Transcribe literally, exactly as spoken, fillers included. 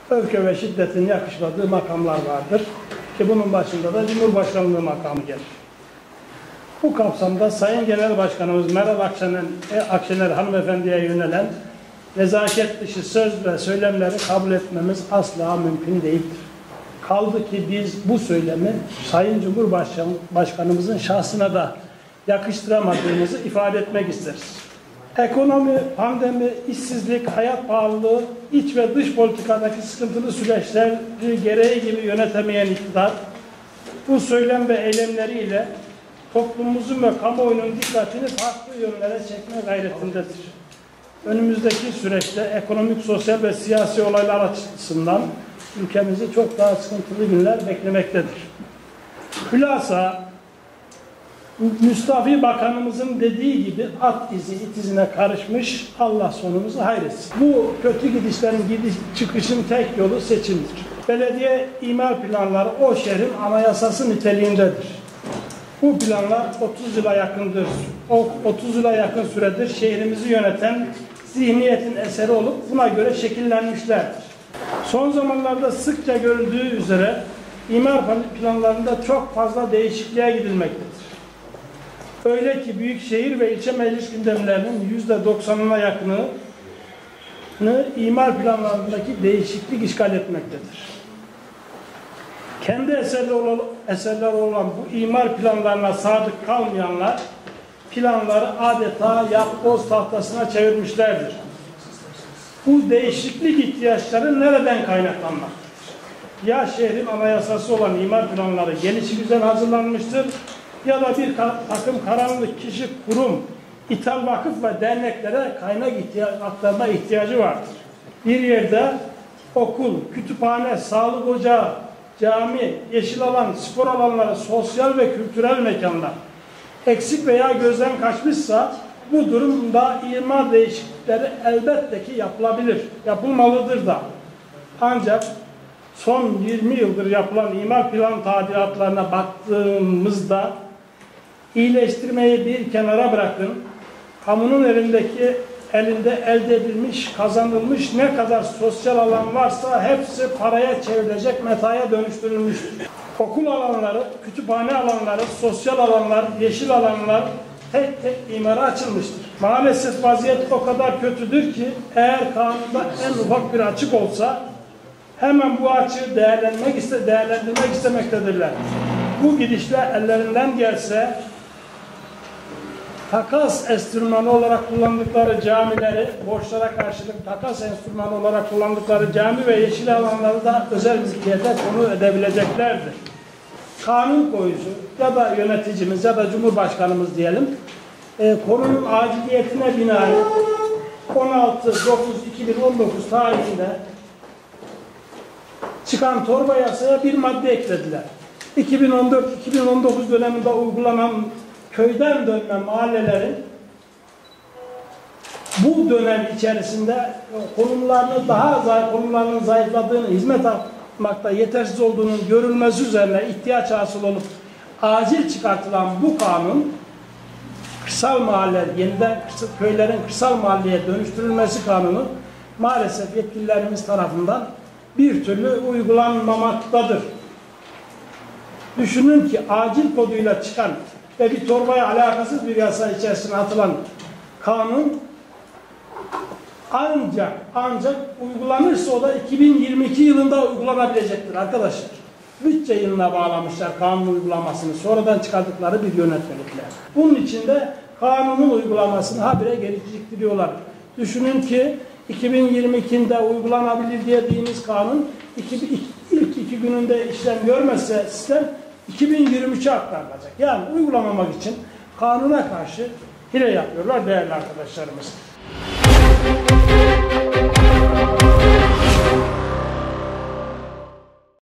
öfke ve şiddetin yakışmadığı makamlar vardır. Ki bunun başında da Cumhurbaşkanlığı makamı gelir. Bu kapsamda Sayın Genel Başkanımız Meral Akşener, Akşener hanımefendiye yönelen nezaket dışı söz ve söylemleri kabul etmemiz asla mümkün değildir. Kaldı ki biz bu söylemi Sayın Cumhurbaşkanımızın şahsına da yakıştıramadığımızı ifade etmek isteriz. Ekonomi, pandemi, işsizlik, hayat pahalılığı, iç ve dış politikadaki sıkıntılı süreçleri gereği gibi yönetemeyen iktidar, bu söylem ve eylemleriyle toplumumuzun ve kamuoyunun dikkatini farklı yönlere çekme gayretindedir. Önümüzdeki süreçte ekonomik, sosyal ve siyasi olaylar açısından ülkemizi çok daha sıkıntılı günler beklemektedir. Hülasa, Müstafi Bakanımızın dediği gibi at izi it izine karışmış, Allah sonumuzu hayretsin. Bu kötü gidişlerin gidiş çıkışın tek yolu seçimdir. Belediye imar planları o şehrin anayasası niteliğindedir. Bu planlar otuz yıla yakındır. O otuz yıla yakın süredir şehrimizi yöneten zihniyetin eseri olup buna göre şekillenmişlerdir. Son zamanlarda sıkça görüldüğü üzere imar planlarında çok fazla değişikliğe gidilmektedir. Öyle ki büyükşehir ve ilçe meclis gündemlerinin yüzde doksanına yakını imar planlarındaki değişiklik işgal etmektedir. Kendi eserleri olan bu imar planlarına sadık kalmayanlar planları adeta yapboz tahtasına çevirmişlerdir. Bu değişiklik ihtiyaçları nereden kaynaklanmaktadır? Ya şehrin anayasası olan imar planları gelişigüzel hazırlanmıştır ya da bir takım karanlık kişi, kurum, ithal vakıf ve derneklere kaynak aktarma ihtiyacı vardır. Bir yerde okul, kütüphane, sağlık ocağı, cami, yeşil alan, spor alanları, sosyal ve kültürel mekanlar eksik veya gözden kaçmışsa bu durumda imar değişiklikleri elbette ki yapılabilir, yapılmalıdır da. Ancak son yirmi yıldır yapılan imar plan tadilatlarına baktığımızda iyileştirmeyi bir kenara bırakın, kamunun elindeki elinde elde edilmiş, kazanılmış ne kadar sosyal alan varsa hepsi paraya çevrilecek metaya dönüştürülmüştür. Okul alanları, kütüphane alanları, sosyal alanlar, yeşil alanlar tek tek imara açılmıştır. Maalesef vaziyet o kadar kötüdür ki eğer kanunda en ufak bir açık olsa hemen bu açığı değerlendirmek, iste, değerlendirmek istemektedirler. Bu gidişle ellerinden gelse takas enstrümanı olarak kullandıkları camileri, borçlara karşılık takas enstrümanı olarak kullandıkları cami ve yeşil alanları da özel mülkiyete konu edebileceklerdir. Kanun koyucu ya da yöneticimiz ya da Cumhurbaşkanımız diyelim, e, konunun aciliyetine binaen on altı dokuz iki bin on dokuz tarihinde çıkan torba yasaya bir madde eklediler. iki bin on dört iki bin on dokuz döneminde uygulanan köyden dönme mahallelerin bu dönem içerisinde konumlarını daha zayıf, konumlarının zayıfladığını, hizmet almakta yetersiz olduğunun görülmesi üzerine ihtiyaç hasıl olup acil çıkartılan bu kanun, kırsal mahalle, yeniden köylerin kırsal mahalleye dönüştürülmesi kanunu maalesef yetkililerimiz tarafından bir türlü uygulanmamaktadır. Düşünün ki acil koduyla çıkan ve bir torbaya alakasız bir yasa içerisine atılan kanun ancak ancak uygulanırsa o da iki bin yirmi iki yılında uygulanabilecektir arkadaşlar. Bütçe yılına bağlamışlar kanun uygulamasını sonradan çıkardıkları bir yönetmelikle. Bunun için de kanunun uygulamasını habire geciktiriyorlar. Düşünün ki iki bin yirmi ikide uygulanabilir dediğimiz kanun ilk iki gününde işlem görmezse sistem iki bin yirmi üçe aktarılacak. Yani uygulamamak için kanuna karşı hile yapıyorlar değerli arkadaşlarımız.